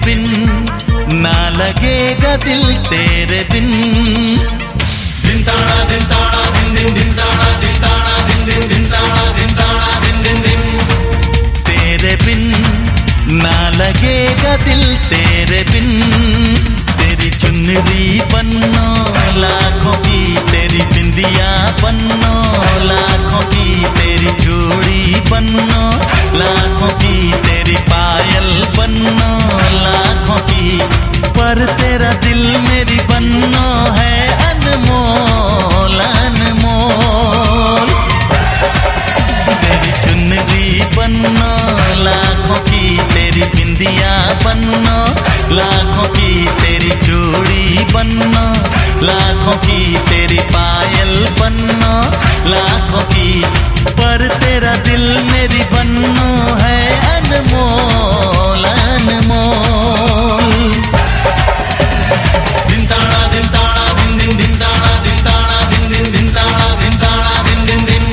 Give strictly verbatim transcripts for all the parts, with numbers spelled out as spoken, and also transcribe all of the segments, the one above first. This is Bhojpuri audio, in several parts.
बिन ना लगेगा दिल तेरे बिन। दिन ताड़ा दिन ताड़ा दिन दिन दिन ताड़ा दिन ताड़ा दिन दिन दिन ताड़ा दिन ताड़ा दिन दिन दिन। तेरे बिन ना लगेगा दिल तेरे बिन। तेरी चुनरी बन्नो लाखों की, तेरी बिंदिया बन्नो लाखों की, तेरी चूड़ी बन्नो लाखों की, तेरी पायल बन्नो लाखों की, पर तेरा दिल मेरी बन्नो है अनमोल अनमोल। तेरी चुनरी बन्नो लाखों की, तेरी बिंदिया बन्नो लाखों की, तेरी चूड़ी बन्नो लाखों की, तेरी पायल बन्नो लाखों की, पर तेरा दिल मेरी बन्नो है अनमोल अनमोल। दिन ताड़ा दिन ताड़ा दिन दिन दिन ताड़ा दिन ताड़ा दिन दिन दिन ताड़ा दिन ताड़ा दिन दिन दिन।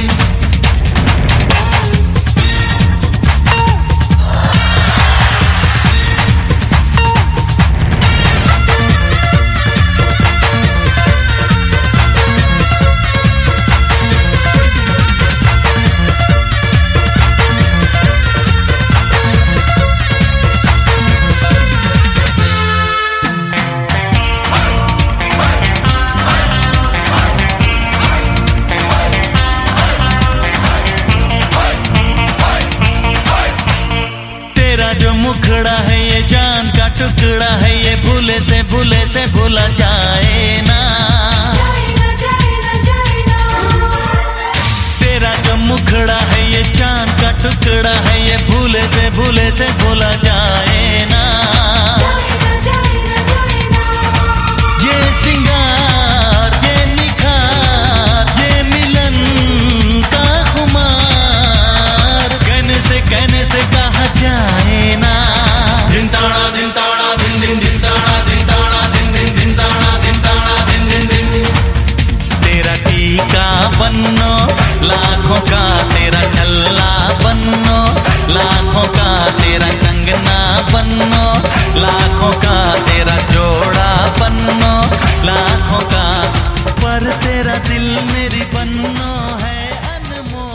मुखड़ा है ये जान का टुकड़ा है, ये भूले से भूले से भूला जाए ना, जाए ना, जाए ना, जाए ना। तेरा जो मुखड़ा है ये चांद का टुकड़ा है, ये भूले से भूले से भूला जाए ना, जाए ना, जाए ना, जाए ना। ये सिंगार ये निखार ये मिलन का खुमार, कहने से कहने से कहा जाए ना। दिन ताड़ा दिन ताड़ा दिन दिन दिन ताड़ा दिन ताड़ा दिन दिन दिन ताड़ा दिन ताड़ा दिन दिन दिन। तेरा टीका बन्नो लाखों का, तेरा छल्ला बन्नो लाखों का, तेरा कंगना बन्नो लाखों का, तेरा जोड़ा बन्नो लाखों का, पर तेरा दिल मेरी बन्नो है अनमोल।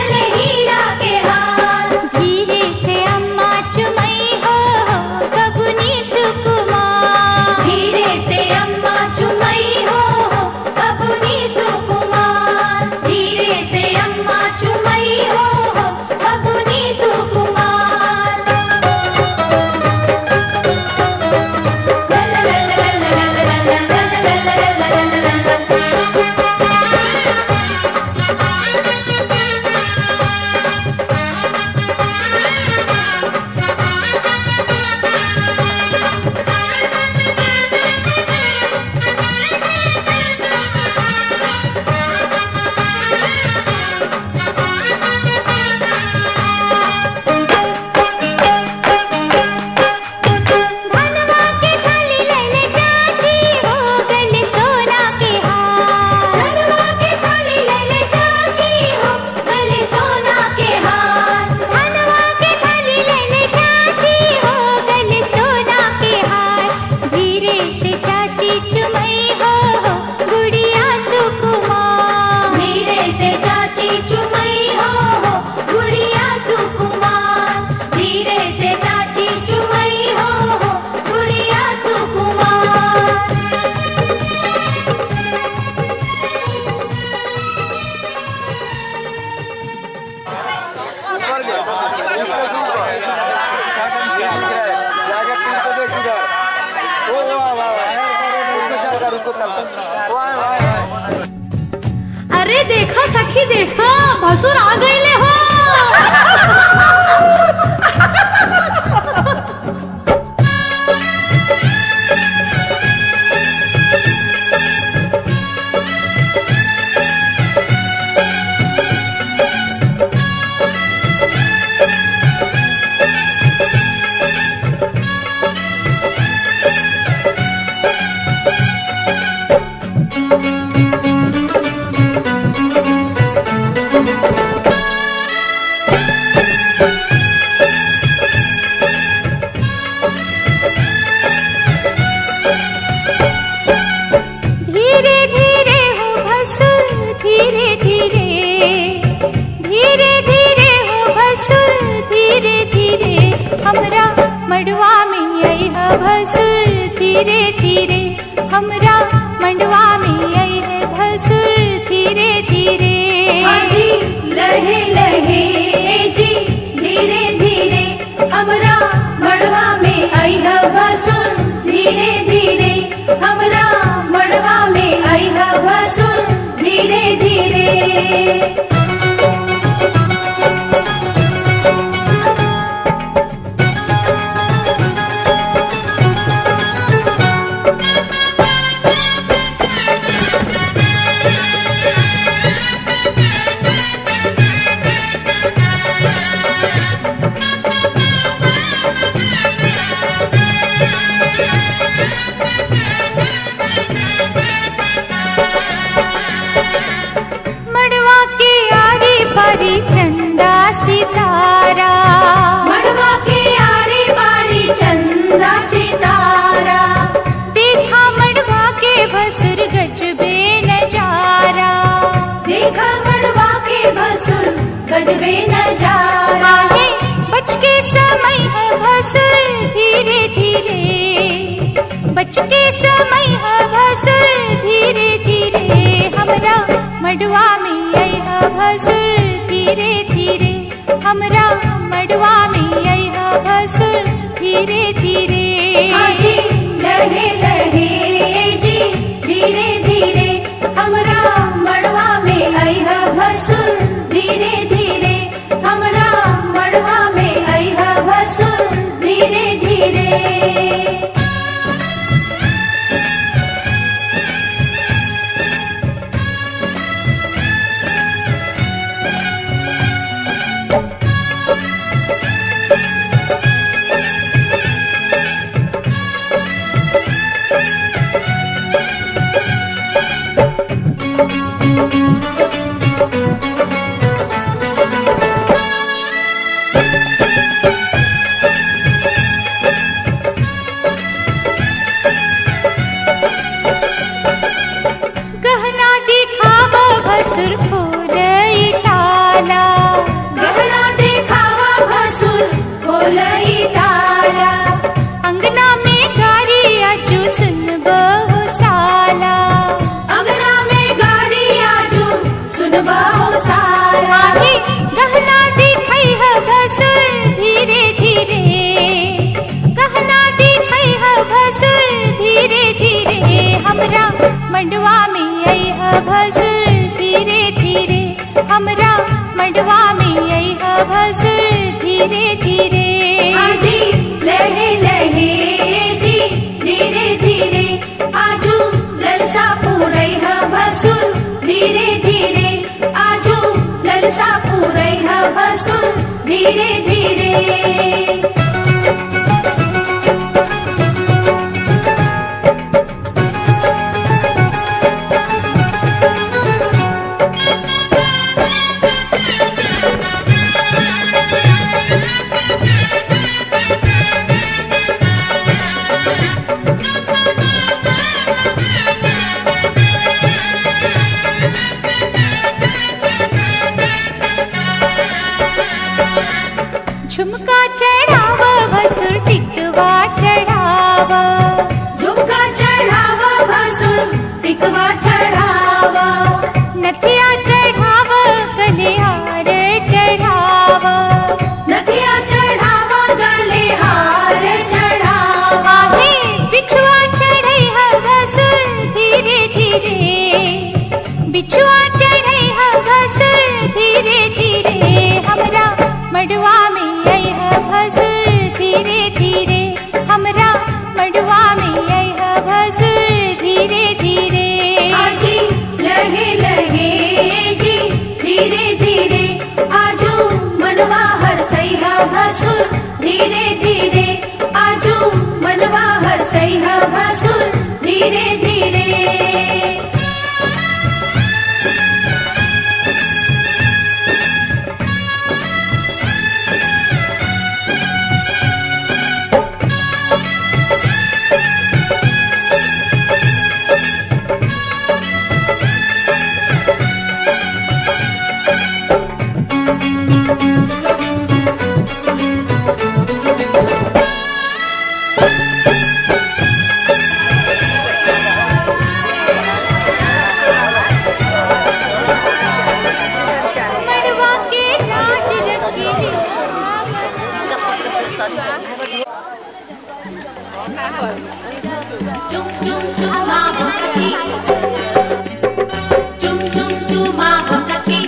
धीरे से अम्मा चुमई हो, कबू अरे देखा सखी देखा, भसुर आ गईले हो। हमरा मड़वा में आई है भसुर धीरे धीरे, हमरा मड़वा में आई है भसुर धीरे धीरे। जी लहे लहे जी धीरे धीरे, हमरा मड़वा में आई है भसुर धीरे धीरे, हमरा मड़वा में आई है भसुर धीरे धीरे। चंदा सितारा, मड़वा के आरी बारी चंदा सितारा, देखा मड़वा के भसुर गजबे नजारा, देखा मड़वा के भसुर गजबे नजारा। है बच के समय है भसुर धीरे धीरे, बच के समय है भसुर धीरे धीरे, हमरा मड़वा में आई है भसुर धीरे धीरे, हमरा मड़वा में आई है भसुर धीरे धीरे। जी लहे लहे जी धीरे धीरे, हमरा मड़वा में आई है भसुर धीरे धीरे, हमरा मड़वा में आई है भसुर धीरे धीरे। गहना दिखावा भसुर खोलई ताला, गहना दिखावा भसुर खोलई ताला, अंगना में गारी आजू सुन बहु साला, अंगना में गारी आजू सुन बहु साला। आहे गहना दिखाई है भसुर धीरे धीरे, गहना दिखाई है भसुर धीरे धीरे, हमरा मड़वा में आई है भसुर धीरे धीरे, हमरा मड़वा में आई है भसुर धीरे धीरे। जी लहे लहे जी धीरे धीरे, आजू ललसा पूरई है भसुर धीरे धीरे, आजू ललसा पूरई है भसुर धीरे धीरे। झुमका चढ़ाव भसुर टिकवा चढ़ाव, झुमका चढ़ाव भसुर टिकवा चढ़ाव, नथिया चढ़ाव गले हार चढ़ाव, नथिया चढ़ाव गले हार चढ़ाव। आहे बिछुआ चढ़ई है भसुर धीरे धीरे धीरे। मड़वा के नाच रंगीली चुम चुम चुमा वो सखी, चुम चुम चुमा वो सखी।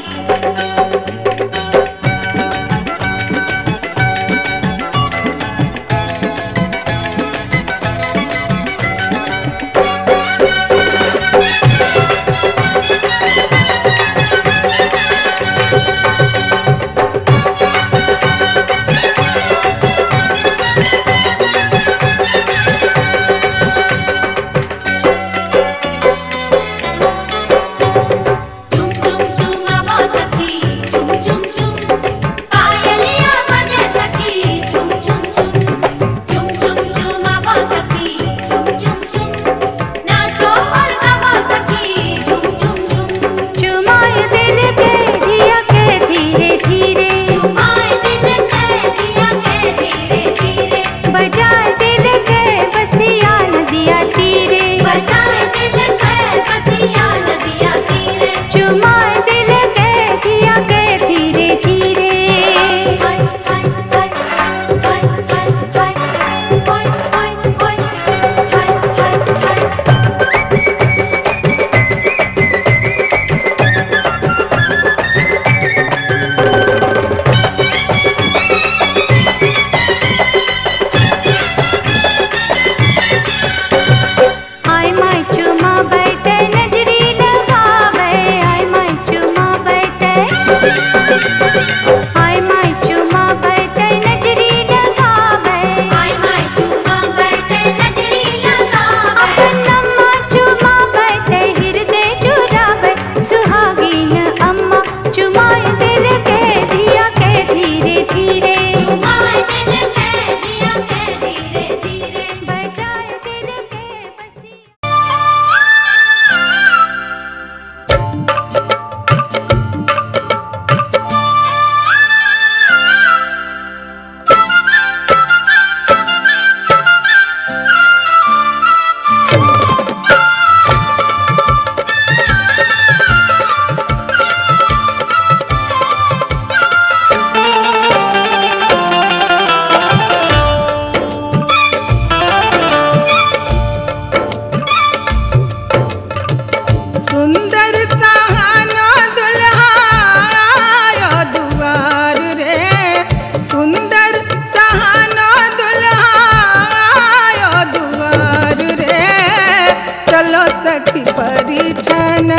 सखी परिछन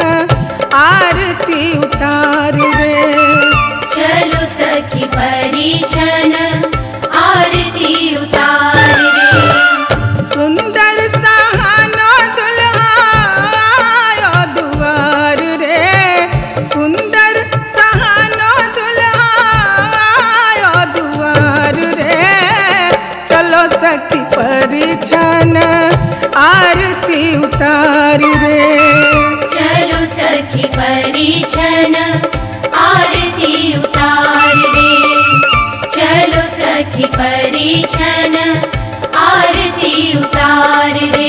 आरती उतार रे। चलो सखी परिछन आरती उतार रे। सुंदर सहानो दुल्हा आयो दुआर रे। सुंदर सहानो दुल्हा आयो दुआर रे। चलो सखी परिछन आरती उतार रे। चलो सखी परिछन आरती उतार रे। चलो सखी परिछन आरती उतार रे।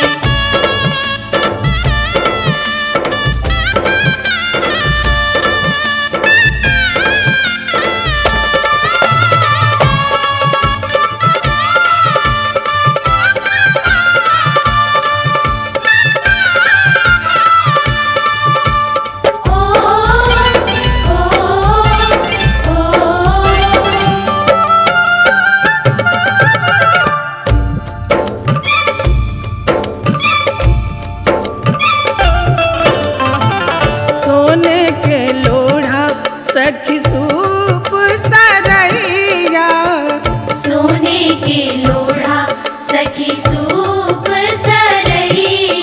सखी सूप सरैया। सोने के लोढ़ा सखी सूप सरैया।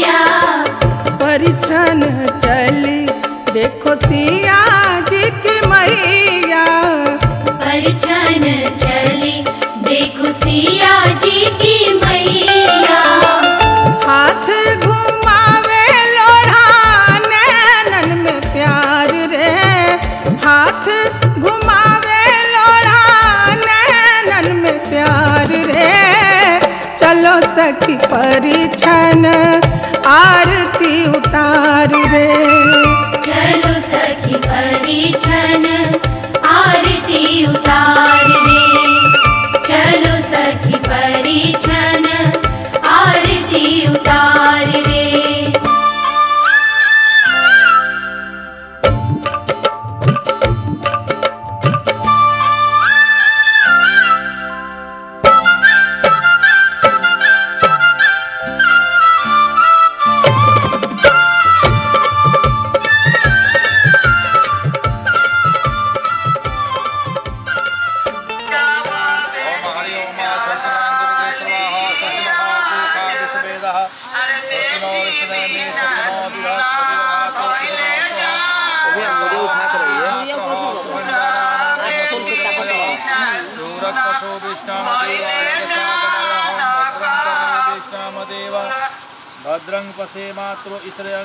देखो सिया जी की मैया। परिछन चली देखो सिया जी की मैया। हाथ घुमावे लोढ़ा नैनन में प्यार रे, हाथ घुमावे लोढ़ा नैनन में प्यार रे। चलो सखी परिछन आरती उतार रे। चलो सखी परिछन आरती उतार रे। चलो सखी परिछन आरती उतार रे। भद्रं पश्येमात्रो इतरं।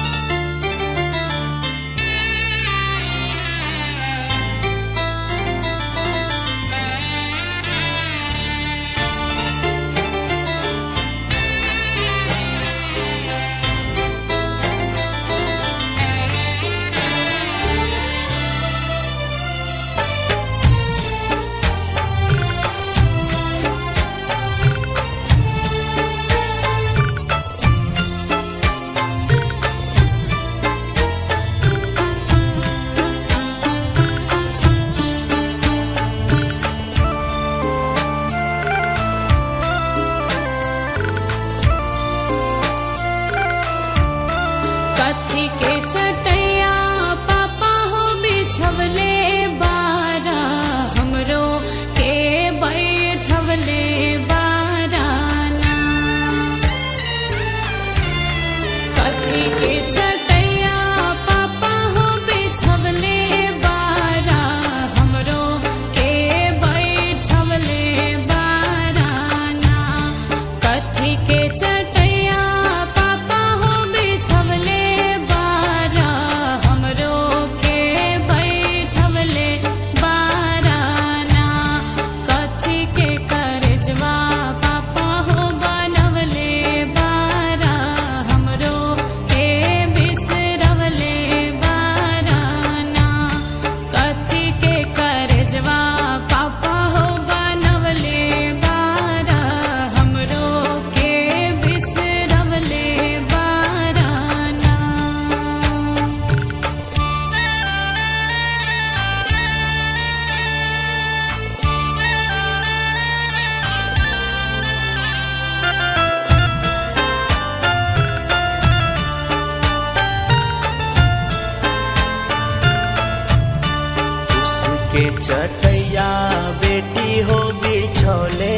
के चटैया बेटी हो बिछौले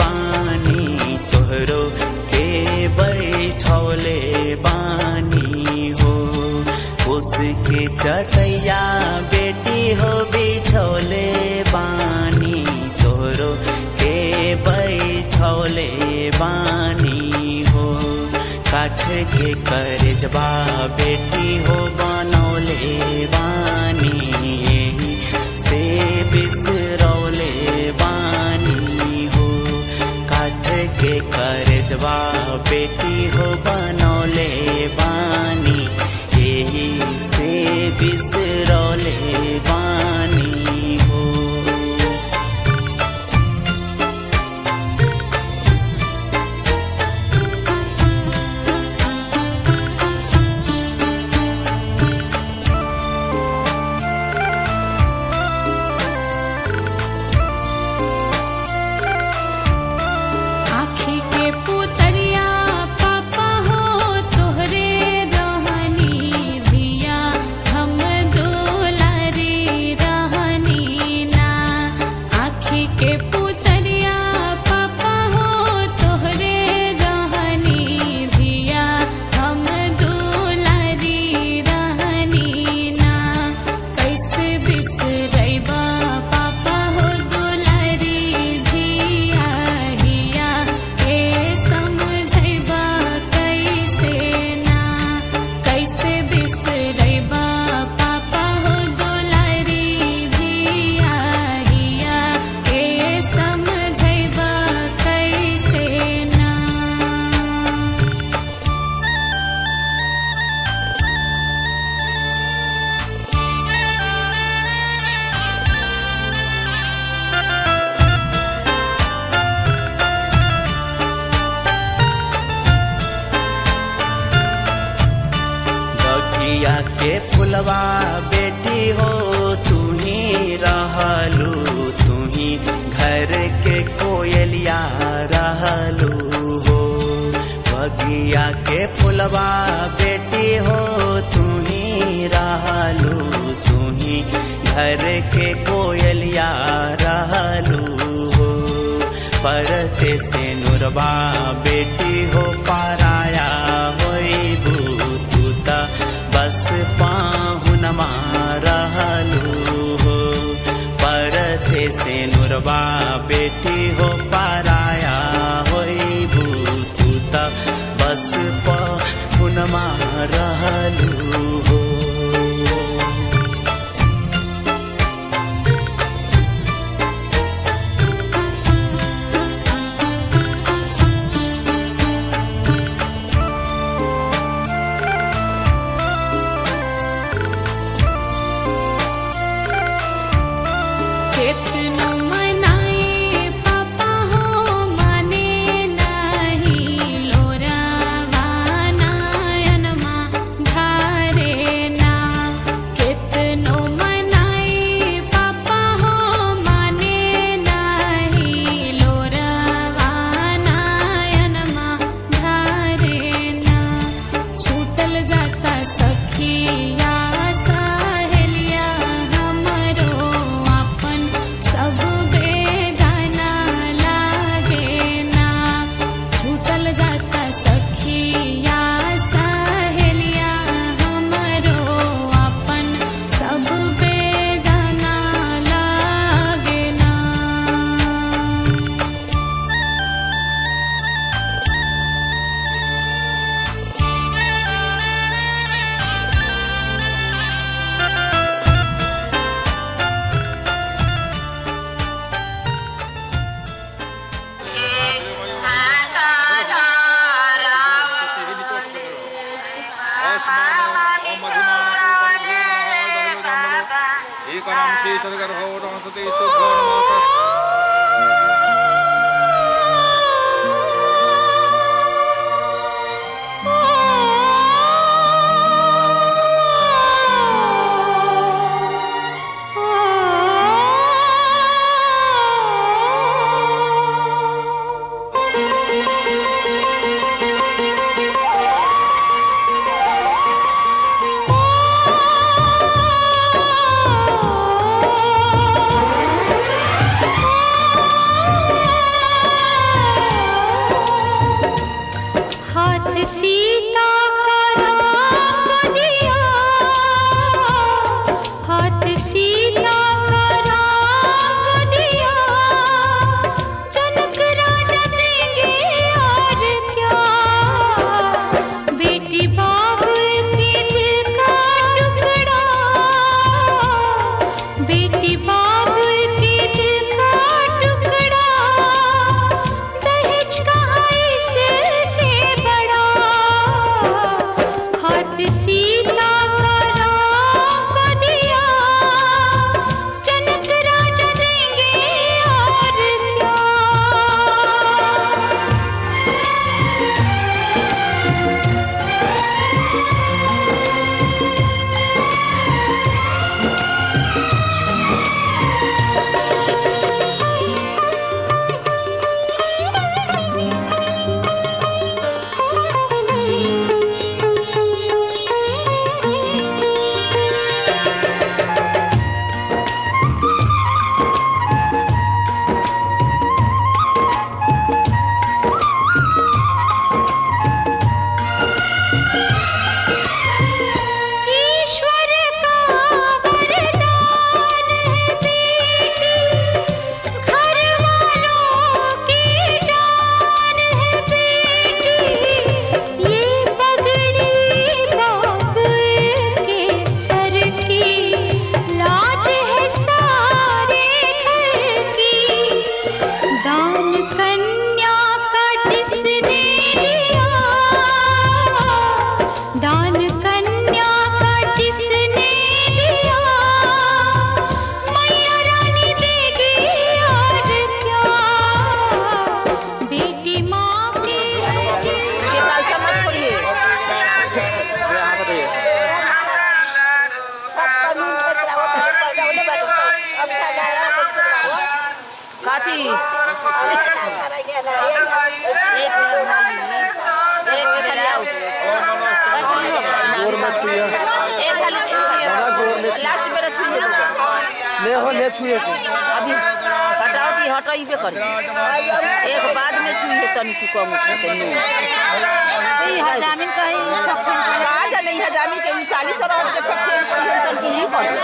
बानी तोहरो के बैठौले बानी हो। उसके चटैया बेटी हो बिछौले बानी तोहरो के बैठौले बानी हो। काठ के करजबा बेटी हो बनौले बानी से बिसरौले बानी हो। काठ के करजबा बेटी हो बनौले बानी यही से बिसरौले बानी हो। तोहरे रहनी धिया हम दुलारी के फुलवा बेटी हो तू ही रहलू, तू ही घर के कोयलिया रहलू हो। बगिया के फुलवा बेटी हो तू ही रहलू, तू ही घर के कोयलिया रहलू हो। परते से नुरबा बेटी हो पाराया होइबू, तू त बस पाहुनमा रहलू हो। परते से नुरबा बेटी हो पाराया होइबू, तू त बस पाहुनमा रहलू हो। कितनो मनाए पापा हो माने नहीं, लोरावा नयनमा धारे ना। कितनो मनाए पापा हो माने नहीं, लोरावा नयनमा धारे ना। छूटल जाता सखिया सहेलिया हमरो आपन, सब बेगाना लागे ना। छूटल जाता सखिया सहेलिया हमरो आपन, सब बेगाना लागे ना। ओ काठी लास्ट मेरा छुए ले हो ले छुए अभी हटाओ की हटाई पे कर एक बाद में छुए तनी सुको मुझे तनी ई हजामिन कहीं आज नहीं हजामिन के साली सरो के छक्के पर चल की ही कर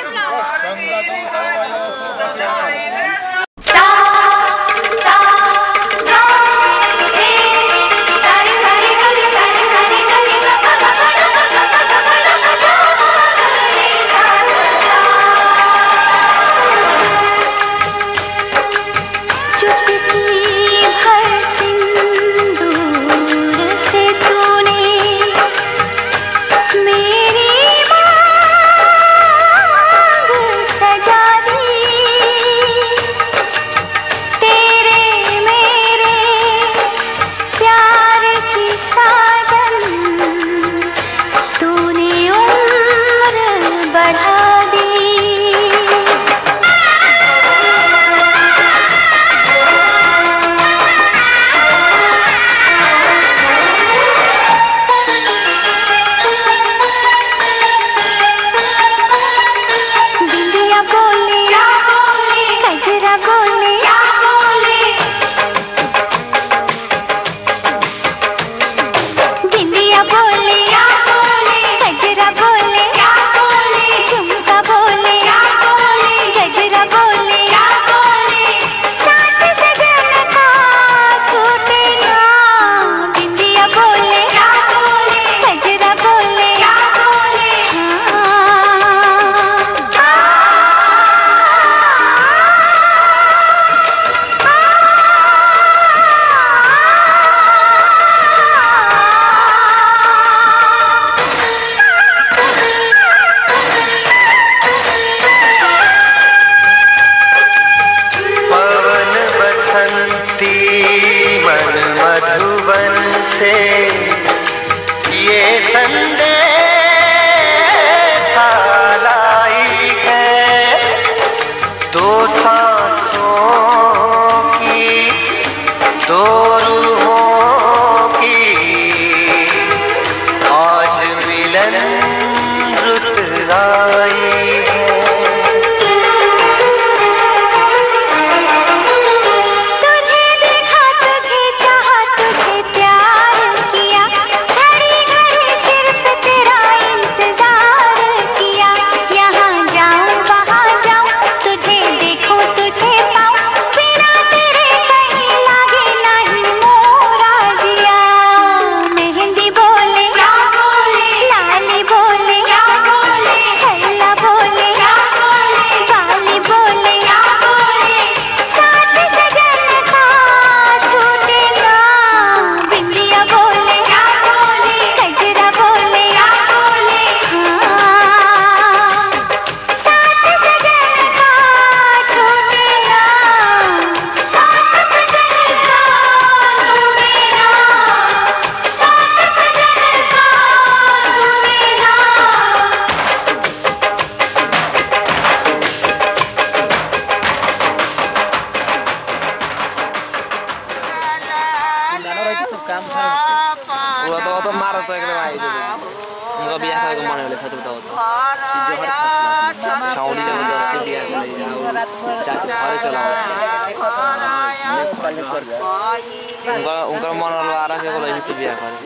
उनका मन आरा के बोला इसे बिया करे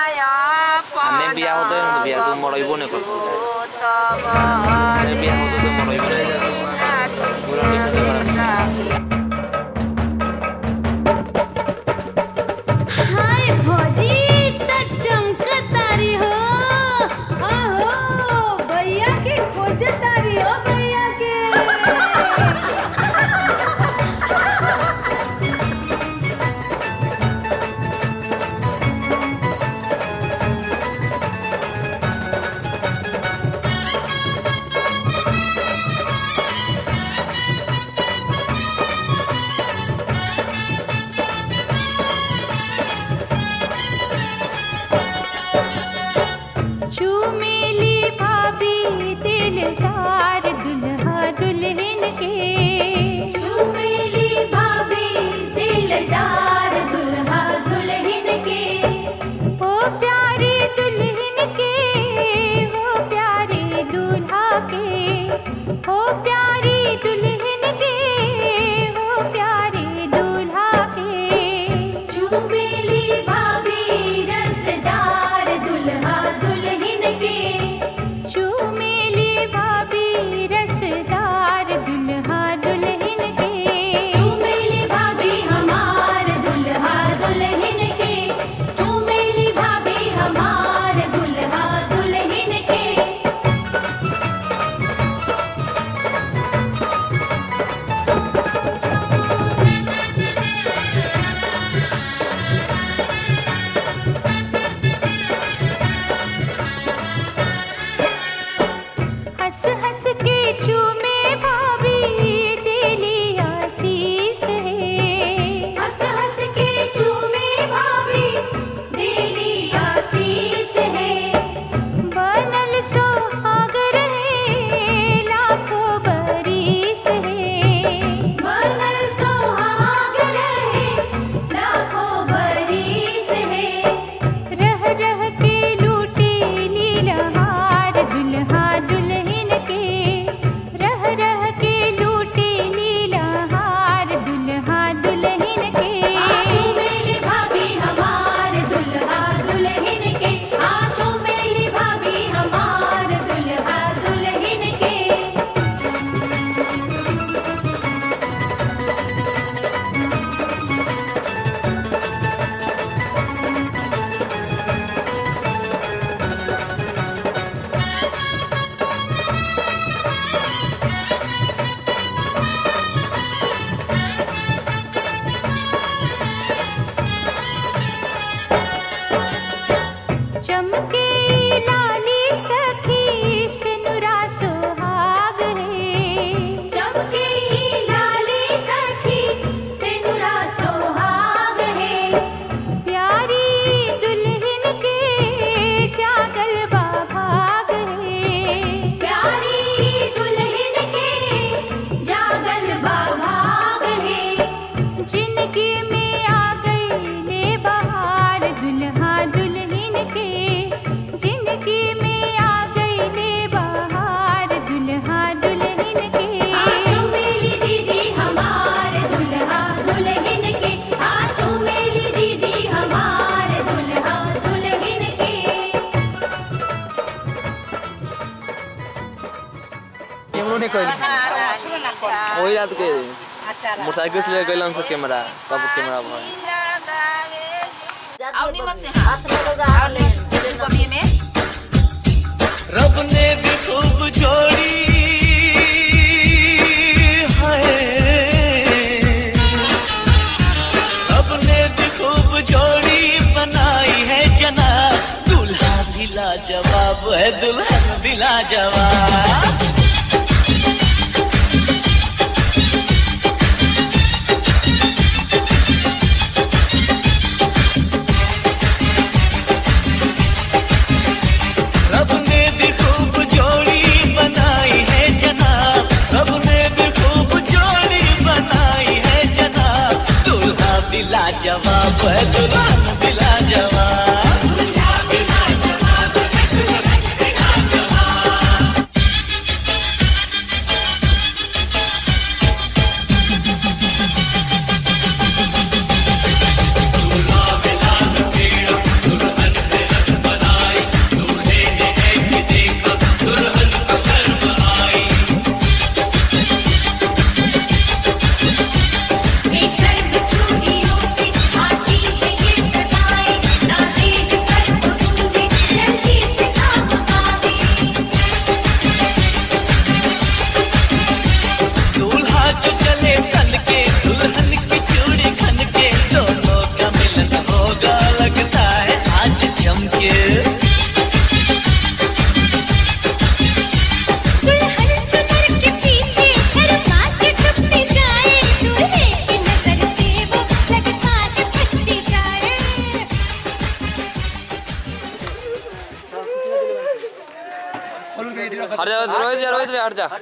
हमने बिया होतो है बिया तो मरइबो ने कर बिया होतो तो मरइबो रह जातो पूरा नहीं हाय भौजी त चमकतारी हो आहो भैया के खोजतारी हो भैया के दिलदार दुल्हा दुल्हन के झूमेली चमके लाली सखी सिनुरा सुहाग है। चमके लाली सखी सिनुरा सुहाग है। प्यारी दुल्हन के जागल बाभाग है। प्यारी दुल्हन के जागल बाभाग है। जिनकी में आ गई ले बहार दुल्हा दुल्हन के। जिनकी में आ गई ले बहार दुल्हा दुल्हन के। आजू मेली दीदी हमार दुल्हा दुल्हन के। आजू मेली दीदी हमार दुल्हा दुल्हन के। कैमरो नहीं कोई वही रात के मोटरसाइकिल से गइलन से कैमरा तब कैमरा भाई आवनी मत से हाथ में लगा ले कमी में रब ने भी खूब जोड़ी है। रब ने भी खूब जोड़ी बनाई है जनाब। दूल्हा भी लाजवाब है दुल्हन भी लाजवाब। रब ने भी खूब जोड़ी बनाई है जनाब। रब ने भी खूब जोड़ी बनाई है जनाब। दूल्हा भी लाजवाब है दुल्हन भी लाजवाब। दूल्हा भी लाजवाब है दुल्हन भी लाजवाब। बेशर्म चूड़ियों से आती है ये सदाएं। ना देख कर उठूंगी जल्दी से काम पावे। दूल्हा जो चले तन के दुल्हन की चूड़ी खन के। दोनों का मिलन होगा लगता है आज चमके। दुल्हन चुनर के पीछे शर्मा के छुपती जाए। दूल्हे की नजर से वो लगता के फटती जाए। हट जा रोहित जा रोहित हट जा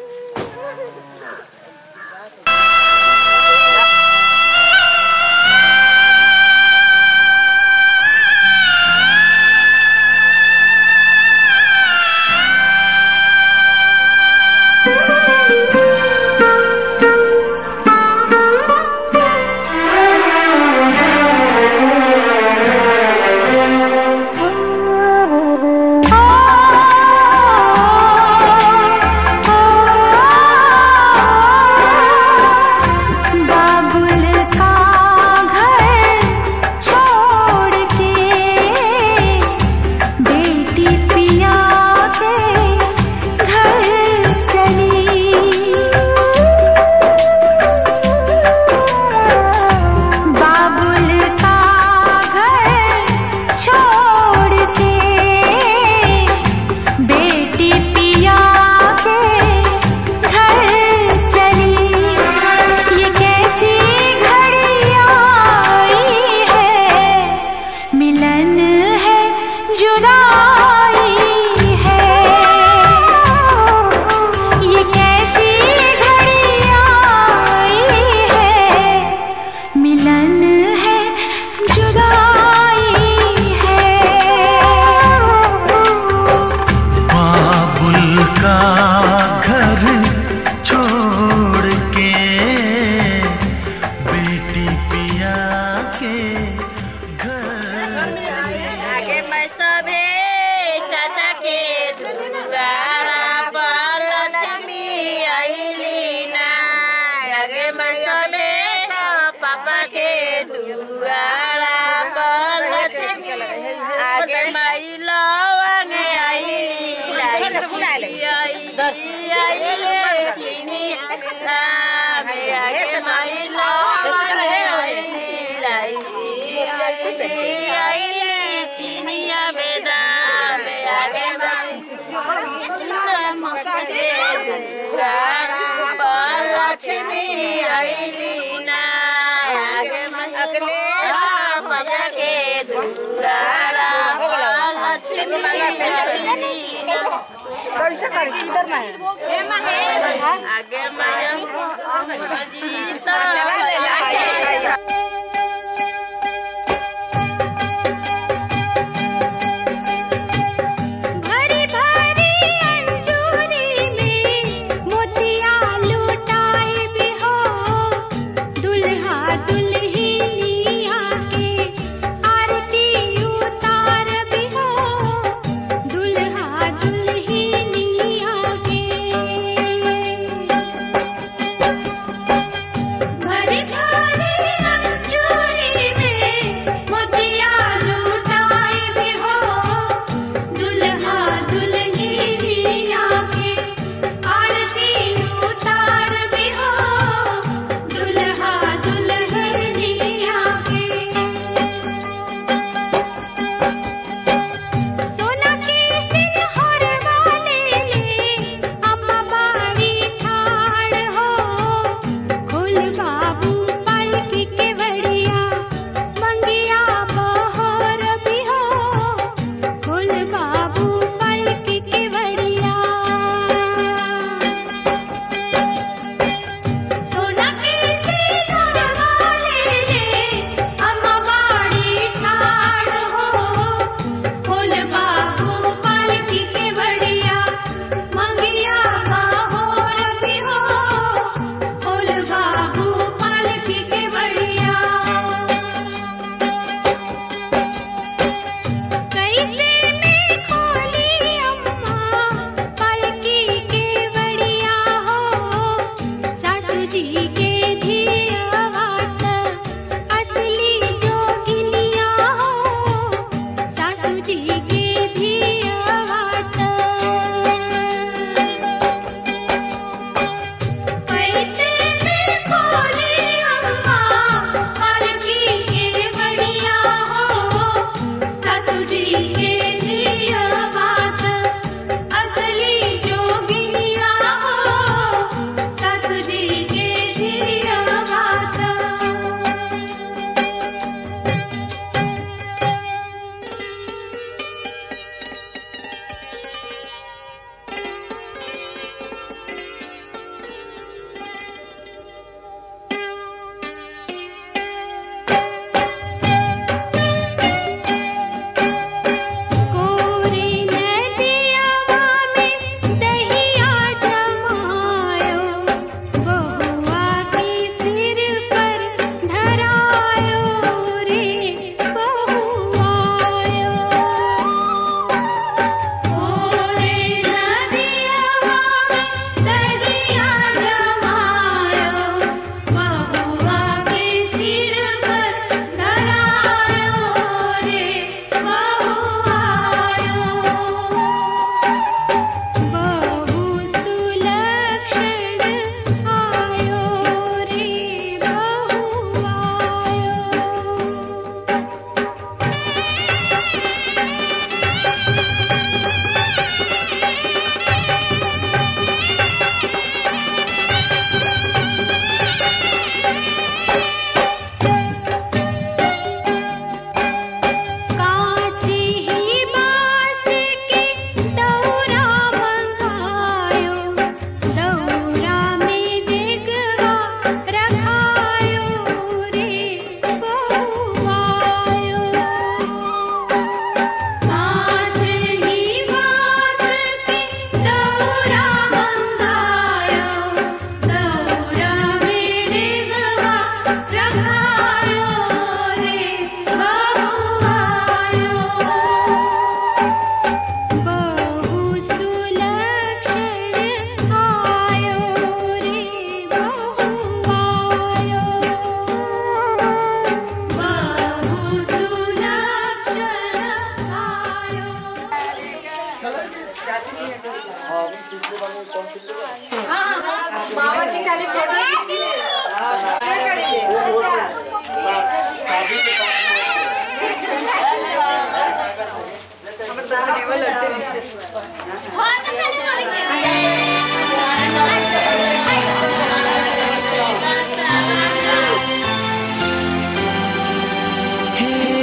बाबुल का घर छोड़ के बेटी पिया के घर चली। बाबुल का घर छोड़ के बेटी पिया के घर चली। ये कैसी घड़ी आई है। मिलन है जुदाई है। ये कैसी घड़ी आई है। मिलन है जुदाई है। बाबुल का घर छोड़ के बेटी पिया के घर। आगे मैं सबे चाचा के दुगारा पर लक्ष्मी आईली ना। आगे मैं सबे पापा के दुगारा पर लक्ष्मी। आगे माई लवन आईली लक्ष्मी आईली चीनी ना। आगे माई लवन आईली लक्ष्मी आईली चीनिया बेदा। मैया के दुआरा कैसे कर किधर में हे महेश आगे मैया जीता चला ले जा हे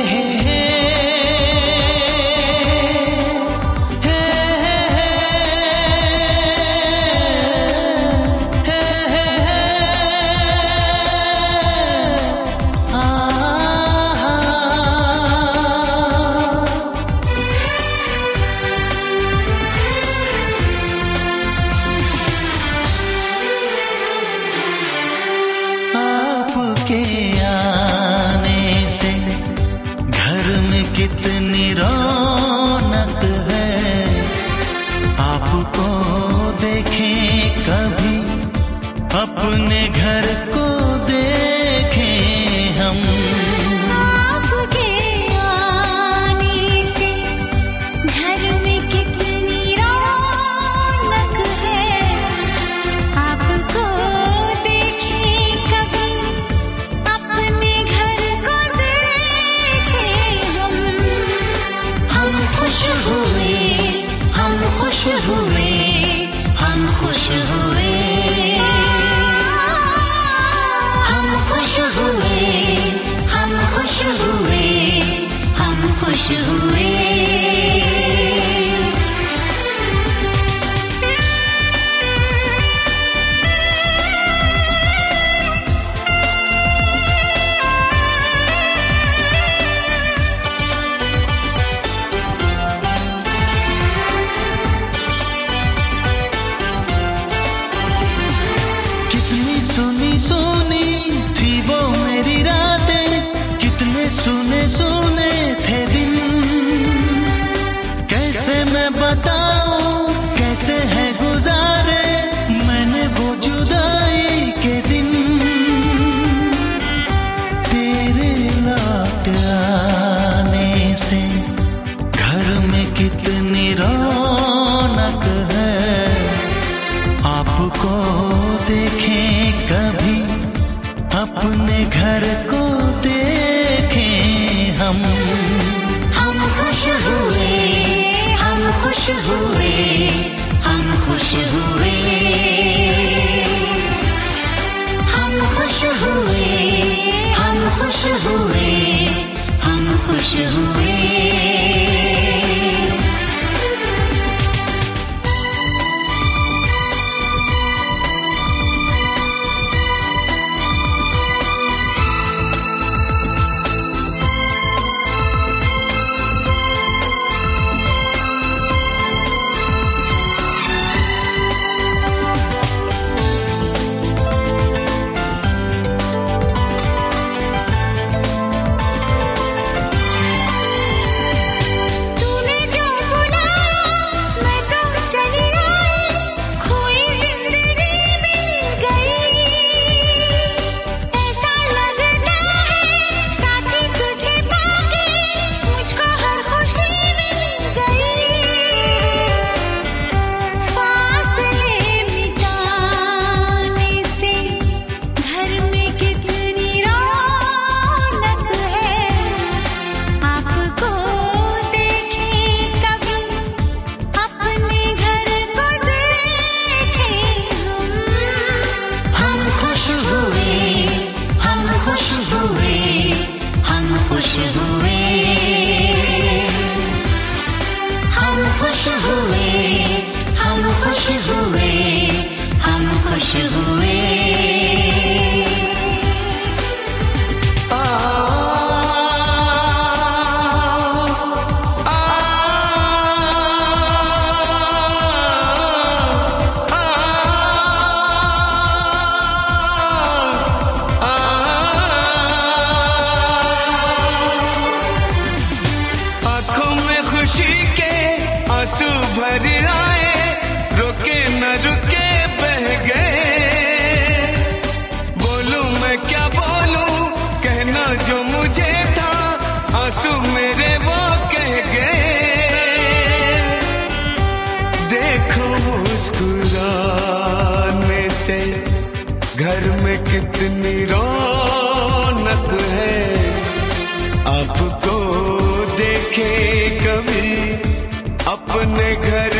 कितनी रौनक है, आपको देखें कभी, अपने घर को देखें हम। आपके आने से घर में कितनी रौनक है, आपको देखें कभी, अपने घर को देखें हम। हम खुश हुए, हम खुश हुए, हम खुश हुए, हम खुश हुए, हम खुश हुए, हम खुश हुए। कितनी सुनी सुनी थी वो मेरी रातें, कितने सुने सुने थे दिन। कैसे मैं बताऊं कैसे है गुजारे मैंने वो जुदाई के दिन। तेरे लौट आने से घर में कितनी रौनक है, आपको देखें कभी, अपने घर को देखें हम। हम खुश हुए, हम खुश हुए, हम खुश हुए, हम खुश हुए, हम खुश हुए, हम खुश हुए। तूने जो बुलाया मैं तो चली आई, खोई जिंदगी मिल गई। ऐसा लगता है साथी तुझे पाके मुझको हर खुशी मिल गई। फासले मिटाने से घर में कितनी रौनक है, आपको देखें कभी, अपने घर को देखें हम। हम खुश हुए, हम खुश हुए, हम खुश हुए, हम खुश हुए, हम खुश हुए, हम खुश हुए। आंखों में खुशी के आंसू भर आए, रुके न रुके बह गए। बोलूं मैं क्या बोलूं, कहना जो मुझे था, आंसू मेरे वो कह गए। देखो मुस्कुराने से घर में कितनी रौनक है, आपको देखे कभी, अपने घर